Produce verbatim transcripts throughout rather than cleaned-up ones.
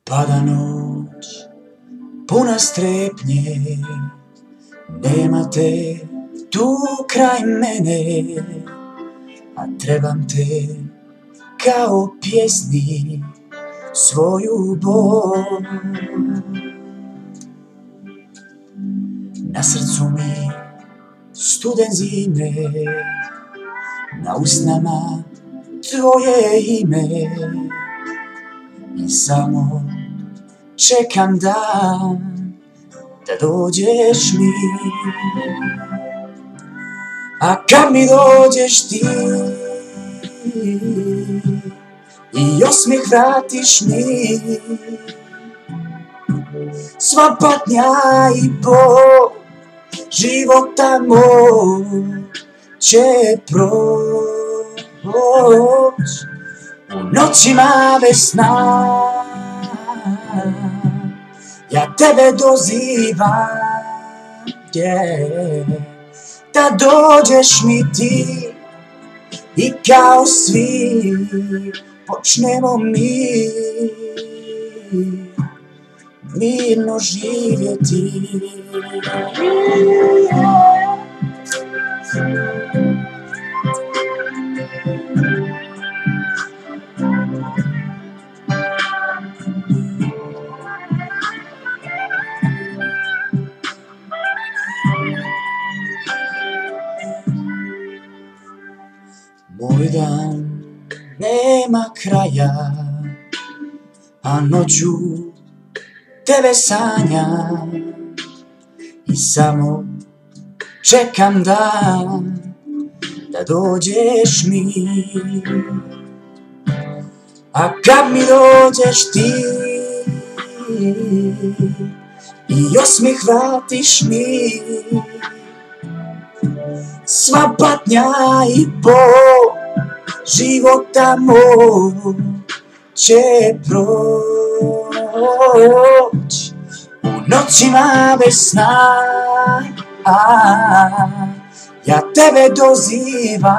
Pada noć, puna strepnje, nema te tu kraj mene, a trebam te kao pjesnik svoju bol. Na srcu mi studen zime, na usnama tvoje ime, i samo čekam dan da dođeš mi. A kad mi dođeš ti i osmijeh vratiš mi, sva patnja i bol života moj će proć. U noćima bez sna ja tebe dozivam, yeah, da dođeš mi ti i kao svi počnemo mi mirno živjeti. Moj dan nema kraja, a noću tebe sanjam i samo čekam dan da dođeš mi. A kad mi dođeš ti i osmijeh vratiš mi, sva patnja i bol života moj će proć. U noćima bez sna ja tebe dozivam,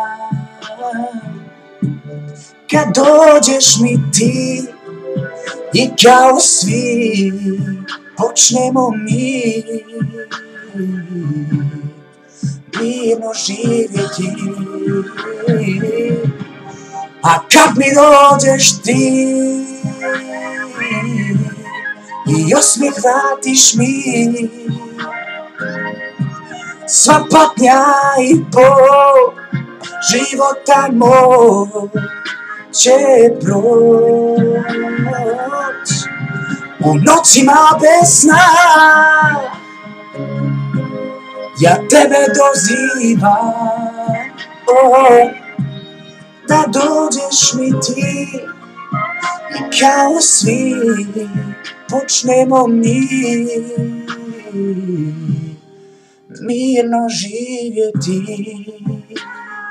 kad dođeš mi ti i kao svi počnemo mi mirno živjeti. A kad mi dođeš ti i osmijeh vratiš mi, sva patnja i bol života moj će proć. U noćima bez sna ja tebe dozivam, oh, da dođeš mi ti i kao svi počnemo mi mirno živjeti.